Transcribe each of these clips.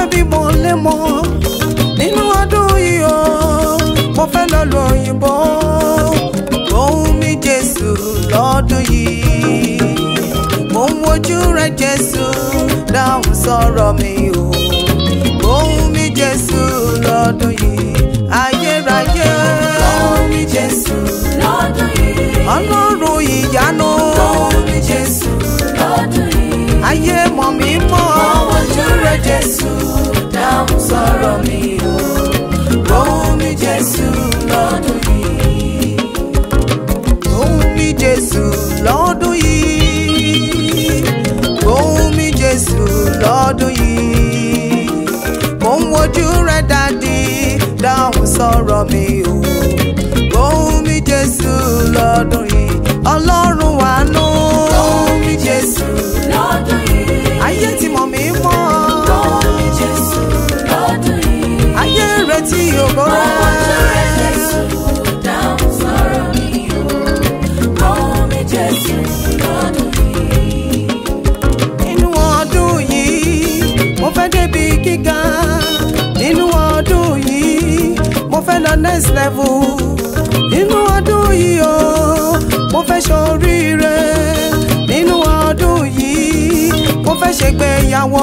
bímọ lémọ nínú ọdún yìí o mo fẹ́ lọ lu òyìnbó. Gbohunmi Jésù lọ́dún yìí mo ń wojú rẹ Jésù dáhùn sọ̀rọ̀ mi o. Gbohunmi Jésù lọ́dún yìí ayérayé. Gbohunmi Jésù lọ́dún yìí Ọlọ́run ìyanu. Gbohunmi Jésù lọ́dún yìí ayé mọ̀ mí mọ́. mo ń wojú rẹ Jésù dáhùn sọ̀rọ̀ mi o. Gbohunmi Jésù lọ́dún yìí. Gbohunmi Jésù lọ́dún yìí. Gbohunmi Jésù lọ́dún yìí. Mo ń wojú rẹ dádì dáhùn sọ̀rọ̀ mi o. Gbohunmi Jésù lọ́dún yìí. Ọlọ́run àánú. Gbohunmi Jésù lọ́dún yìí ayé tí mọ̀ mí mọ́. Gbohunmi Jésù lọ́dún yìí ayé retí ògo mo ń wojú rẹ rẹ. Jésù dáhùn sọ̀rọ̀ mi o. Gbohunmi Jésù lọ́dún yìí. Nínú ọdún yìí mo fẹ́ débi gíga. Nínú ọdún yìí mo fẹ́ lọ next level. Nínú ọdún yìí o mo fẹ́ ṣoríire. Nínú ọdún yìí mo fẹ́ ṣègbéyàwó.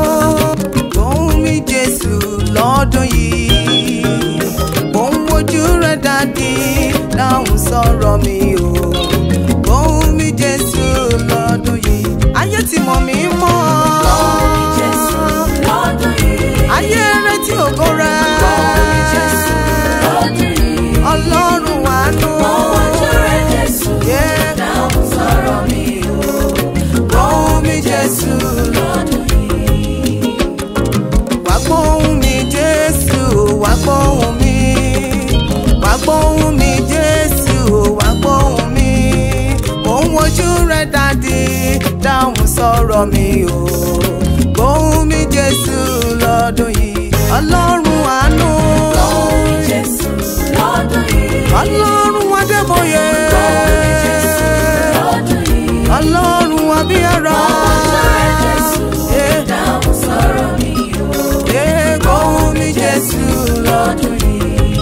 Gbohunmi Jésù lọ́dún yìí mo ń wojú rẹ dádì dáhùn sọ̀rọ̀ mi o. Gbohunmi Jésù lọ́dún yìí ayé tí mọ̀ mí mọ́. Gbohunmi Jésù lọ́dún yìí ayé retí ògo rẹ. Gbohunmi Jésù lọ́dún yìí Ọlọ́run àánú. mo ń wojú rẹ Jésù dáhùn sọ̀rọ̀ mi o. Gbohunmi Jésù lọ́dún yìí. Wá gbóhùn mi Jésù wá gbóhùn mi. Wá gbóhùn mi Jésù wá gbóhùn mi. Mo ń wojú rẹ dádì dáhùn sọ̀rọ̀ mi o. Gbohunmi Jésù lọ́dún yìí. Ọlọ́run àánú. Gbohunmi Jésù lọ́dún yìí. Ọlọ́run Adébóyè. Gbohunmi Jésù lọ́dún yìí. Ọlọ́run Abíyára. mo ń wojú rẹ Jésù dáhùn sọ̀rọ̀ mi o. Gbohunmi Jésù lọ́dún yìí.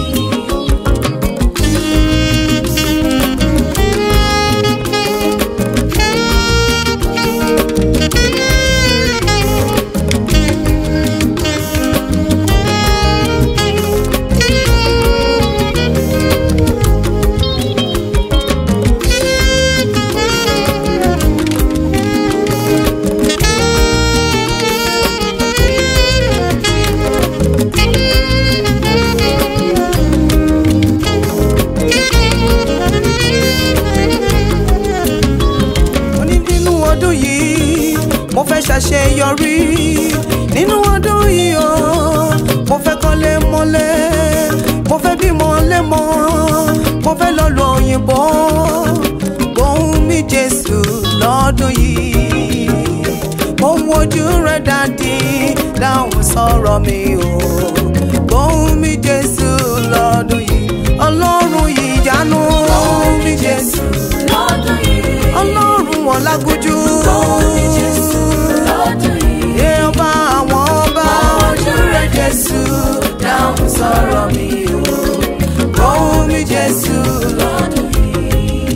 Mo ní nínú ọdún yìí mo fẹ́ ṣàṣeyọrí. Nínú ọdún yìí o mo fẹ́ kọ́lé mọ́lé. Mo fẹ́ bímọ lémọ. Mo fẹ́ lọ lu òyìnbó. Gbohunmi Jésù lọ́dún yìí mo ń wojú rẹ dádì dáhùn sọ̀rọ̀ mi o. Gbohunmi Jésù lọ́dún yìí. Ọlọ́run ìyanu. Gbohunmi Jésù lọ́dún yìí. Ọlọ́run ọ̀làgúnjú. Gbohunmi Jésù lọ́dún yìí. Ẹ ọba àwọn ọba. mo ń wojú rẹ Jésù dáhùn sọ̀rọ̀ mi o. Gbohunmi Jésù lọ́dún yìí.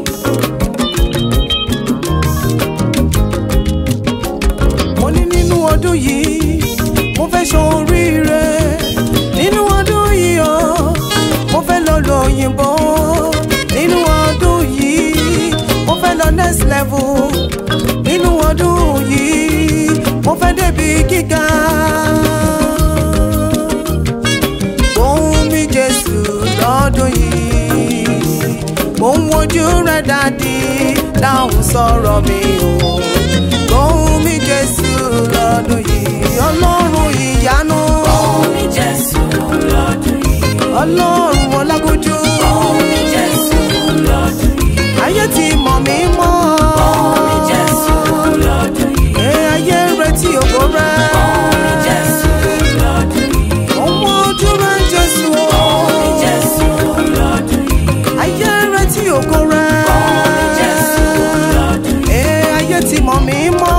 Mo ní nínú ọdún yìí mo fẹ́ ṣoríire. Nínú ọdún yìí o mo fẹ́ lọ lu òyìnbó. Nínú ọdún yìí mo fẹ́ lọ next level. Nínú ọdún yìí mo fẹ́ débi gíga. Gbohunmi Jésù lọ́dún yìí mo ń wojú rẹ dádì dáhùn sọ̀rọ̀ mi o. Gbohunmi Jésù lọ́dún yìí. Ọlọ́run ìyanu. Gbohunmi Jésù lọ́dún yìí. Ọlọ́run ọlágúnjú. Gbohunmi Jésù lọ́dún yìí. ayé tí mọ̀ mí mọ́. Gbohunmi Jésù lọ́dún yìí. ayé retí ògo rẹ. Gbohunmi Jésù lọ́dún yìí. mo ń wojú rẹ Jésù o. Gbohunmi Jésù lọ́dún yìí. ayé retí ògo rẹ. Gbohunmi Jésù lọ́dún yìí. ayé tí mọ̀ mí mọ́.